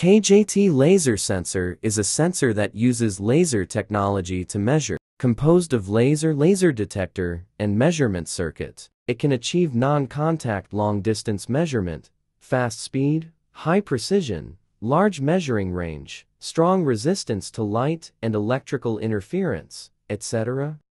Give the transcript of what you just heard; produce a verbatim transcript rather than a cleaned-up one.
K J T laser sensor is a sensor that uses laser technology to measure. Composed of laser, laser detector, and measurement circuit, it can achieve non-contact long-distance measurement, fast speed, high precision, large measuring range, strong resistance to light and electrical interference, et cetera.